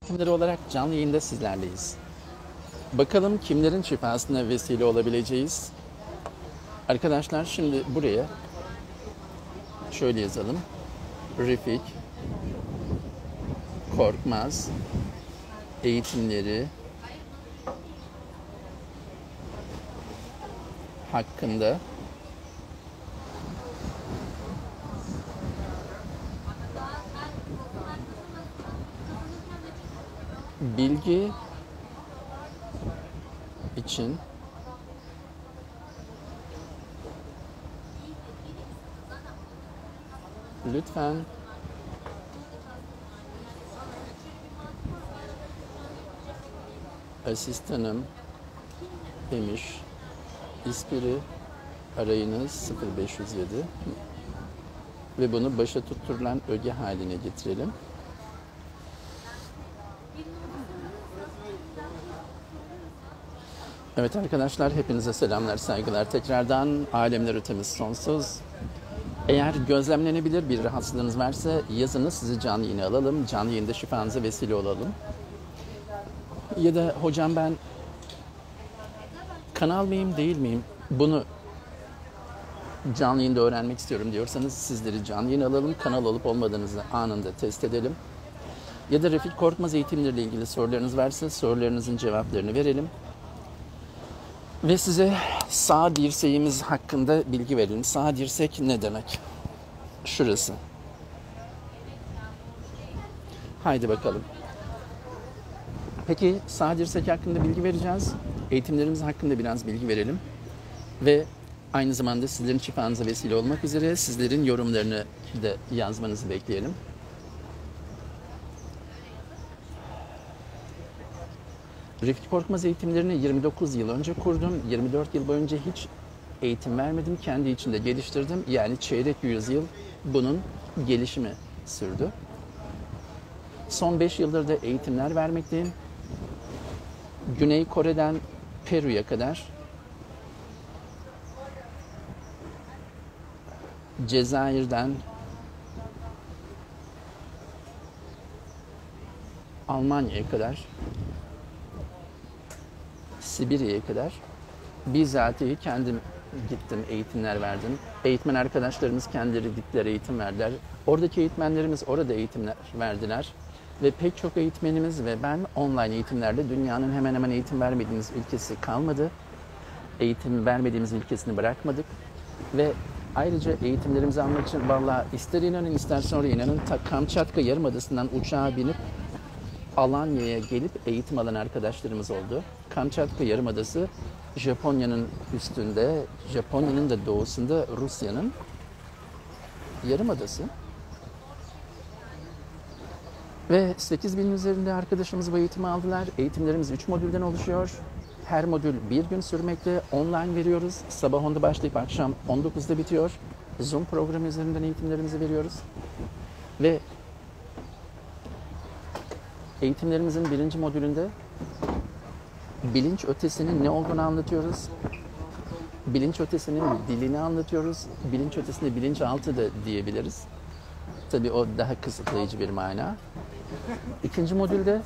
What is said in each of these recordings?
eğitimleri olarak canlı yayında sizlerleyiz. Bakalım kimlerin şifasına vesile olabileceğiz. Arkadaşlar şimdi buraya şöyle yazalım. Refik Korkmaz eğitimleri hakkında bilgi için lütfen asistanım demiş. İspiri arayınız 0507 ve bunu başa tutturulan öge haline getirelim. Evet arkadaşlar, hepinize selamlar, saygılar. Tekrardan alemler ötemiz sonsuz. Eğer gözlemlenebilir bir rahatsızlığınız varsa yazınız, sizi canlı yayına alalım. Canlı yayında şifanıza vesile olalım. Ya da hocam ben kanal mıyım değil miyim? Bunu canlı yayında öğrenmek istiyorum diyorsanız sizleri canlı yayına alalım. Kanal olup olmadığınızı anında test edelim. Ya da Refik Korkmaz eğitimleriyle ilgili sorularınız varsa sorularınızın cevaplarını verelim. Ve size sağ dirseğimiz hakkında bilgi verelim. Sağ dirsek ne demek? Şurası. Haydi bakalım. Peki sağ dirsek hakkında bilgi vereceğiz. Eğitimlerimiz hakkında biraz bilgi verelim. Ve aynı zamanda sizlerin şifanıza vesile olmak üzere sizlerin yorumlarını da yazmanızı bekleyelim. Refik Korkmaz eğitimlerini 29 yıl önce kurdum. 24 yıl boyunca hiç eğitim vermedim. Kendi içinde geliştirdim. Yani çeyrek yüzyıl bunun gelişimi sürdü. Son 5 yıldır da eğitimler vermekteyim. Güney Kore'den Peru'ya kadar, Cezayir'den Almanya'ya kadar, Sibirya'ya kadar bizatihi kendim gittim, eğitimler verdim. Eğitmen arkadaşlarımız kendileri gittiler, eğitim verdiler. Oradaki eğitmenlerimiz orada eğitimler verdiler. Ve pek çok eğitmenimiz ve ben online eğitimlerde dünyanın hemen hemen eğitim vermediğimiz ülkesi kalmadı. Eğitim vermediğimiz ülkesini bırakmadık. Ve ayrıca eğitimlerimizi almak için vallahi ister inanın ister sonra inanın Kamçatka Yarımadası'ndan uçağa binip Alanya'ya gelip eğitim alan arkadaşlarımız oldu. Kamçatka Yarımadası Japonya'nın üstünde, Japonya'nın da doğusunda Rusya'nın yarımadası. Ve 8.000 üzerinde arkadaşımız bu eğitimi aldılar. Eğitimlerimiz 3 modülden oluşuyor. Her modül bir gün sürmekte. Online veriyoruz. Sabah 10'da başlayıp akşam 19'da bitiyor. Zoom programı üzerinden eğitimlerimizi veriyoruz. Ve eğitimlerimizin birinci modülünde bilinç ötesinin ne olduğunu anlatıyoruz. Bilinç ötesinin dilini anlatıyoruz. Bilinç ötesinde bilinçaltı da diyebiliriz. Tabii o daha kısıtlayıcı bir mana. İkinci modülde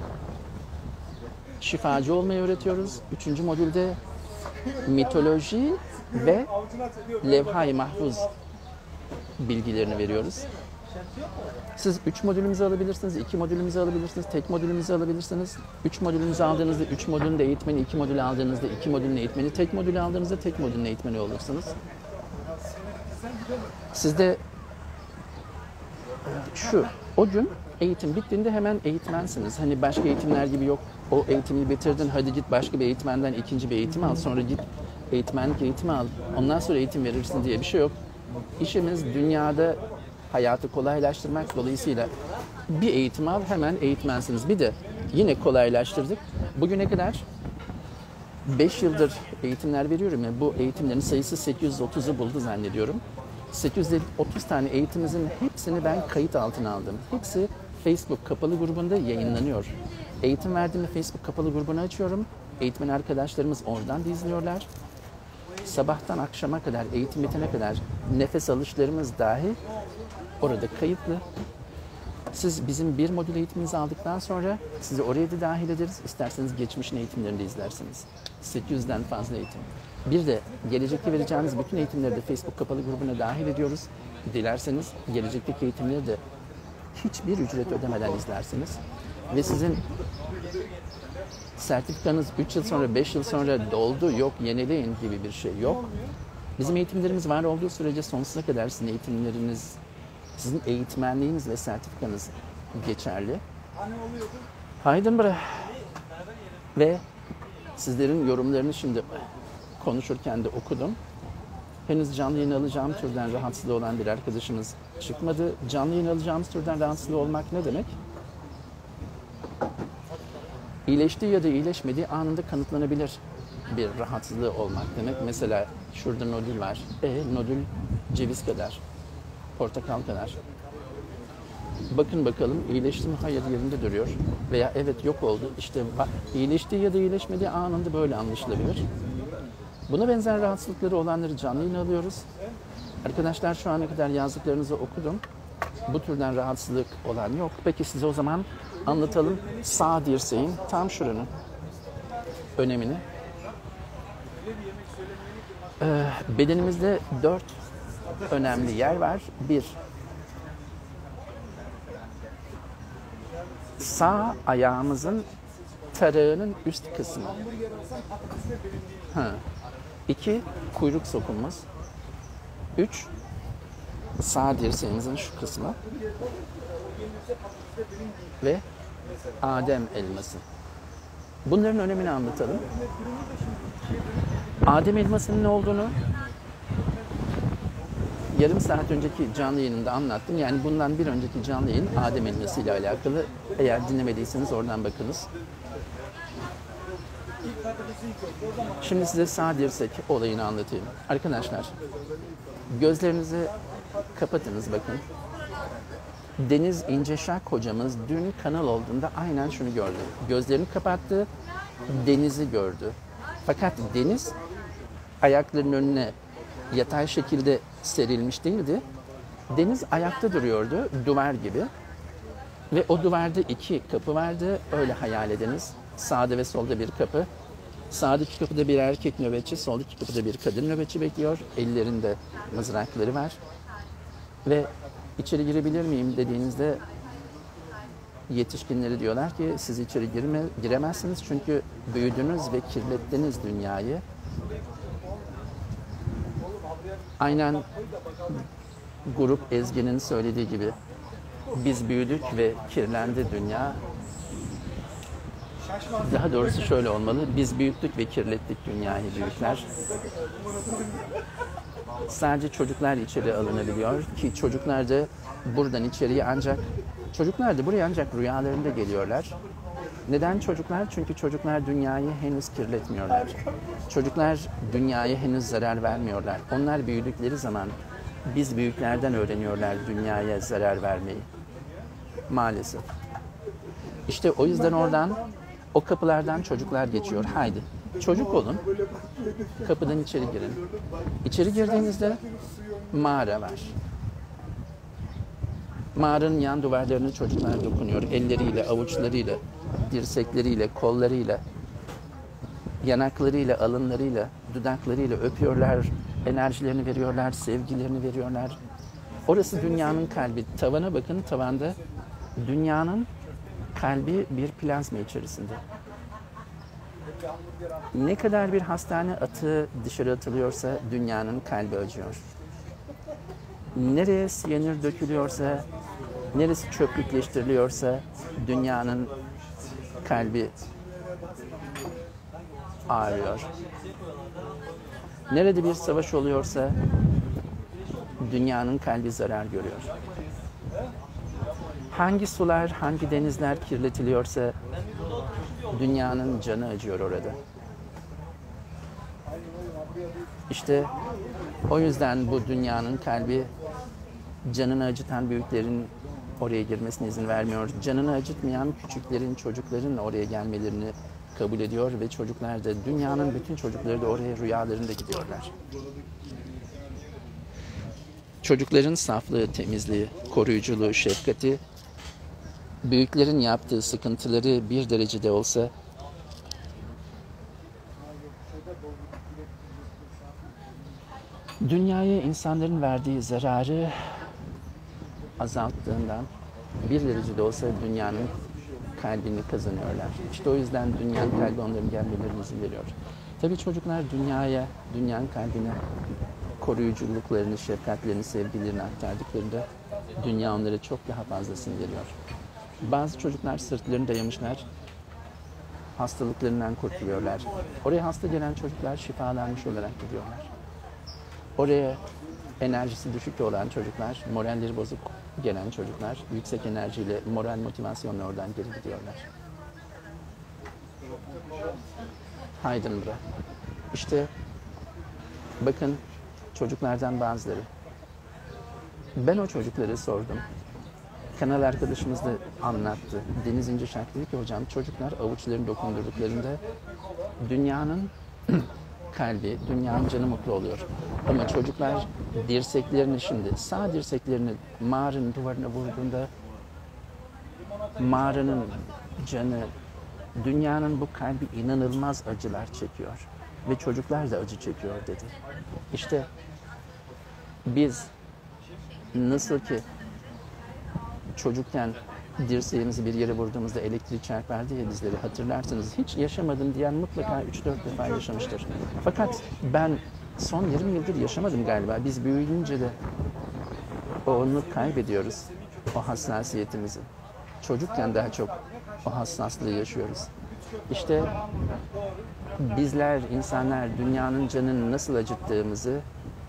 şifacı olmayı öğretiyoruz. Üçüncü modülde mitoloji ve levha-i mahfuz bilgilerini veriyoruz. Siz 3 modülümüzü alabilirsiniz, 2 modülümüzü alabilirsiniz, tek modülümüzü alabilirsiniz. 3 modülümüzü aldığınızda 3 modülün de eğitmeni, 2 modülü aldığınızda 2 modülün eğitmeni, tek modülü aldığınızda tek modülün eğitmeni olursunuz. Sizde o gün eğitim bittiğinde hemen eğitmensiniz. Hani başka eğitimler gibi yok. O eğitimi bitirdin, hadi git başka bir eğitmenden ikinci bir eğitim al. Sonra git eğitmenlik eğitimi al. Ondan sonra eğitim verirsin diye bir şey yok. İşimiz dünyada hayatı kolaylaştırmak, dolayısıyla bir eğitim al hemen eğitmensiniz. Bir de yine kolaylaştırdık. Bugüne kadar 5 yıldır eğitimler veriyorum ya, bu eğitimlerin sayısı 830'u buldu zannediyorum. 830 tane eğitimimizin hepsini ben kayıt altına aldım. Hepsi Facebook kapalı grubunda yayınlanıyor. Eğitim verdiğimde Facebook kapalı grubunu açıyorum. Eğitmen arkadaşlarımız oradan da izliyorlar. Sabahtan akşama kadar, eğitim bitene kadar nefes alışlarımız dahi orada kayıtlı. Siz bizim bir modül eğitimimizi aldıktan sonra sizi oraya da dahil ederiz. İsterseniz geçmişin eğitimlerini de izlersiniz. 800'den fazla eğitim. Bir de gelecekte vereceğimiz bütün eğitimleri de Facebook kapalı grubuna dahil ediyoruz. Dilerseniz gelecekteki eğitimleri de hiçbir ücret ödemeden izlersiniz. Ve sizin sertifikanız 3 yıl sonra, 5 yıl sonra doldu, yok yenileyin gibi bir şey yok. Bizim eğitimlerimiz var olduğu sürece sonsuza kadar sizin eğitimleriniz, sizin eğitmenliğiniz ve sertifikanız geçerli. Heidenberg ve sizlerin yorumlarını şimdi konuşurken de okudum. Henüz canlı yayın alacağım türden rahatsızlığı olan bir arkadaşımız çıkmadı. Canlı yayın alacağımız türden rahatsızlığı olmak ne demek? İyileştiği ya da iyileşmediği anında kanıtlanabilir bir rahatsızlığı olmak demek. Mesela şurada nodül var. Nodül ceviz kadar, portakal kadar. Bakın bakalım iyileşti mi? Hayır, yerinde duruyor. Veya evet yok oldu. İşte iyileştiği ya da iyileşmediği anında böyle anlaşılabilir. Buna benzer rahatsızlıkları olanları canlı yayın alıyoruz. Arkadaşlar şu ana kadar yazdıklarınızı okudum. Bu türden rahatsızlık olan yok. Peki size o zaman anlatalım sağ dirseğin tam şuranın önemini. Bedenimizde 4 önemli yer var. 1. Sağ ayağımızın tarağının üst kısmı. 2. Kuyruk sokumumuz. 3. Sağ dirseğimizin şu kısmı. Ve Adem elması. Bunların önemini anlatalım. Adem elmasının ne olduğunu yarım saat önceki canlı yayınımda anlattım. Yani bundan bir önceki canlı yayın Adem elması ile alakalı. Eğer dinlemediyseniz oradan bakınız. Şimdi size sağ dirsek olayını anlatayım. Arkadaşlar, gözlerinizi kapatınız bakın. Deniz İnceşak hocamız dün kanal olduğunda aynen şunu gördü. Gözlerini kapattı, denizi gördü. Fakat deniz ayaklarının önüne yatay şekilde serilmiş değildi. Deniz ayakta duruyordu, duvar gibi. Ve o duvarda 2 kapı vardı, öyle hayal ediniz. Sağda ve solda bir kapı. Sağdaki kapıda bir erkek nöbetçi, soldaki kapıda bir kadın nöbetçi bekliyor. Ellerinde mızrakları var. Ve içeri girebilir miyim dediğinizde yetişkinleri diyorlar ki siz içeri giremezsiniz çünkü büyüdünüz ve kirlettiniz dünyayı. Aynen grup Ezgi'nin söylediği gibi biz büyüdük ve kirlendi dünya. Daha doğrusu şöyle olmalı, biz büyüttük ve kirlettik dünyayı büyükler. Sadece çocuklar içeri alınabiliyor ki çocuklar da buradan içeriye çocuklar da buraya ancak rüyalarında geliyorlar. Neden çocuklar? Çünkü çocuklar dünyayı henüz kirletmiyorlar. Çocuklar dünyaya henüz zarar vermiyorlar. Onlar büyüdükleri zaman biz büyüklerden öğreniyorlar dünyaya zarar vermeyi. Maalesef. İşte o yüzden oradan, o kapılardan çocuklar geçiyor. Haydi çocuk olun, kapıdan içeri girin. İçeri girdiğinizde mağara var. Mağaranın yan duvarlarına çocuklar dokunuyor. Elleriyle, avuçlarıyla, dirsekleriyle, kollarıyla, yanaklarıyla, alınlarıyla, dudaklarıyla öpüyorlar, enerjilerini veriyorlar, sevgilerini veriyorlar. Orası dünyanın kalbi. Tavana bakın, tavanda dünyanın kalbi bir plazma içerisinde. Ne kadar bir hastane atığı dışarı atılıyorsa dünyanın kalbi acıyor. Nereye siyanür dökülüyorsa, neresi çöplükleştiriliyorsa dünyanın kalbi ağrıyor. Nerede bir savaş oluyorsa dünyanın kalbi zarar görüyor. Hangi sular, hangi denizler kirletiliyorsa dünyanın canı acıyor orada. İşte o yüzden bu dünyanın kalbi canını acıtan büyüklerin oraya girmesine izin vermiyor. Canını acıtmayan küçüklerin, çocukların oraya gelmelerini kabul ediyor ve çocuklar da, dünyanın bütün çocukları da oraya rüyalarında gidiyorlar. Çocukların saflığı, temizliği, koruyuculuğu, şefkati büyüklerin yaptığı sıkıntıları bir derecede olsa dünyaya insanların verdiği zararı azalttığından bir derecede olsa dünyanın kalbini kazanıyorlar. İşte o yüzden dünyanın kalbi onların gelmelerine izin veriyor. Tabii çocuklar dünyanın kalbine koruyuculuklarını, şefkatlerini, sevgilerini aktardıklarında dünya onlara çok daha fazlasını veriyor. Bazı çocuklar sırtlarını dayamışlar, hastalıklarından kurtuluyorlar. Oraya hasta gelen çocuklar şifalanmış olarak gidiyorlar. Oraya enerjisi düşük olan çocuklar, moralleri bozuk gelen çocuklar, yüksek enerjiyle, moral motivasyonla oradan geri gidiyorlar. Heidenberg. İşte bakın çocuklardan bazıları. Ben o çocukları sordum. Kanal arkadaşımız da anlattı. Deniz İnceşak dedi ki hocam çocuklar avuçlarını dokundurduklarında dünyanın kalbi, dünyanın canı mutlu oluyor. Ama çocuklar dirseklerini şimdi sağ dirseklerini mağaranın duvarına vurduğunda mağaranın canı, dünyanın bu kalbi inanılmaz acılar çekiyor. Ve çocuklar da acı çekiyor dedi. İşte biz nasıl ki çocukken dirseğimizi bir yere vurduğumuzda elektrik çarpardı ya bizleri hatırlarsınız. Hiç yaşamadım diyen mutlaka 3-4 defa yaşamıştır. Fakat ben son 20 yıldır yaşamadım galiba. Biz büyüyünce de onu kaybediyoruz. O hassasiyetimizi. Çocukken daha çok o hassaslığı yaşıyoruz. İşte bizler, insanlar dünyanın canını nasıl acıttığımızı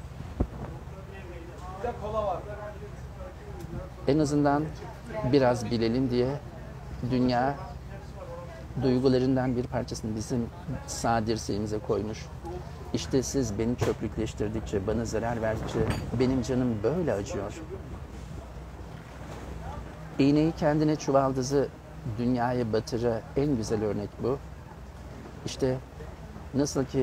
en azından biraz bilelim diye dünya duygularından bir parçasını bizim sağ dirseğimize koymuş. İşte siz beni çöplükleştirdikçe, bana zarar verdikçe benim canım böyle acıyor. İğneyi kendine çuvaldızı dünyaya batıra en güzel örnek bu. İşte nasıl ki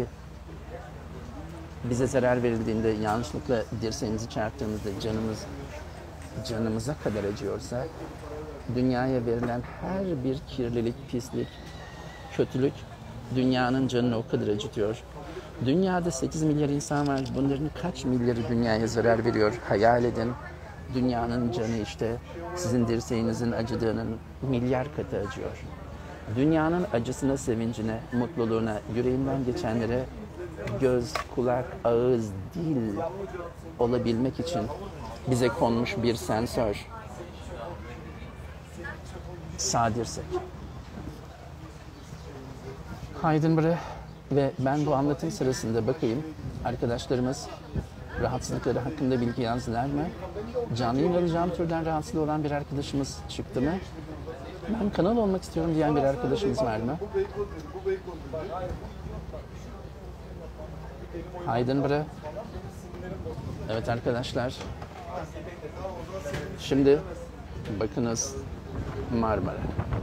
bize zarar verildiğinde yanlışlıkla dirseğimizi çarptığımızda canımıza kadar acıyorsa dünyaya verilen her bir kirlilik, pislik, kötülük dünyanın canını o kadar acıtıyor. Dünyada 8 milyar insan var. Bunların kaç milyarı dünyaya zarar veriyor? Hayal edin. Dünyanın canı işte sizin dirseğinizin acıdığının milyar katı acıyor. Dünyanın acısına, sevincine, mutluluğuna, yüreğinden geçenlere göz, kulak, ağız, dil olabilmek için bize konmuş bir sensör. Sağ dirsek. Heidenberg ve ben bu anlatım sırasında bakayım arkadaşlarımız rahatsızlıkları hakkında bilgi yazdılar mı? Canlı yayın alacağım türden rahatsızlığı olan bir arkadaşımız çıktı mı? Ben kanal olmak istiyorum diyen bir arkadaşımız var mı? Heidenberg. Evet arkadaşlar. Şimdi bakınız Marmara.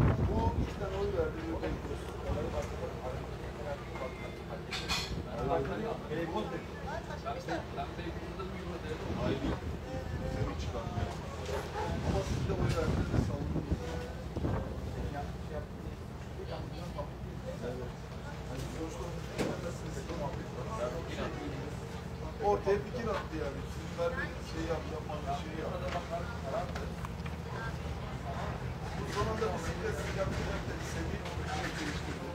Ortaya fikir attı yani. Sizin verdiğiniz şeyi yapmanız şeyi yaptı. Bu sonunda bisiklet yapacak istediği bisiklet geliştirdi.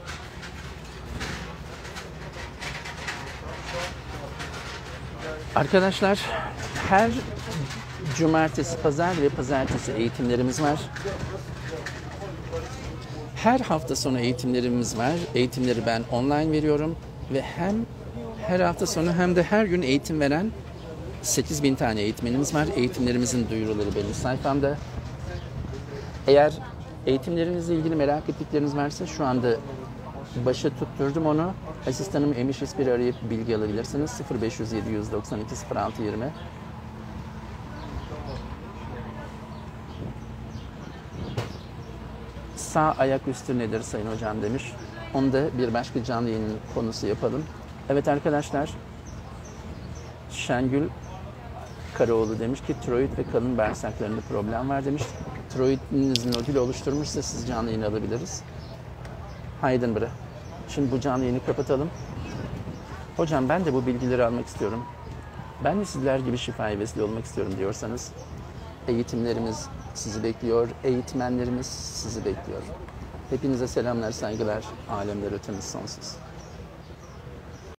Arkadaşlar her cumartesi, pazar ve pazartesi eğitimlerimiz var. Her hafta sonu eğitimlerimiz var. Eğitimleri ben online veriyorum ve hem her hafta sonu hem de her gün eğitim veren 8.000 tane eğitmenimiz var. Eğitimlerimizin duyuruları benim sayfamda. Eğer eğitimlerimizle ilgili merak ettikleriniz varsa şu anda başa tutturdum onu. Asistanım Emiş İspir'i arayıp bilgi alabilirsiniz. 0500 792 06 20. Sağ ayak üstü nedir Sayın Hocam demiş. Onu da bir başka canlı yayının konusu yapalım. Evet arkadaşlar, Şengül Karaoğlu demiş ki tiroid ve kalın bağırsaklarında problem var demiş. tiroidinizin nodülü oluşturmuşsa siz canlı yayın alabiliriz. Heidenberg. Şimdi bu canlı yayını kapatalım. Hocam ben de bu bilgileri almak istiyorum. Ben de sizler gibi şifaya vesile olmak istiyorum diyorsanız eğitimlerimiz sizi bekliyor, eğitmenlerimiz sizi bekliyor. Hepinize selamlar, saygılar, alemler ötemiz sonsuz.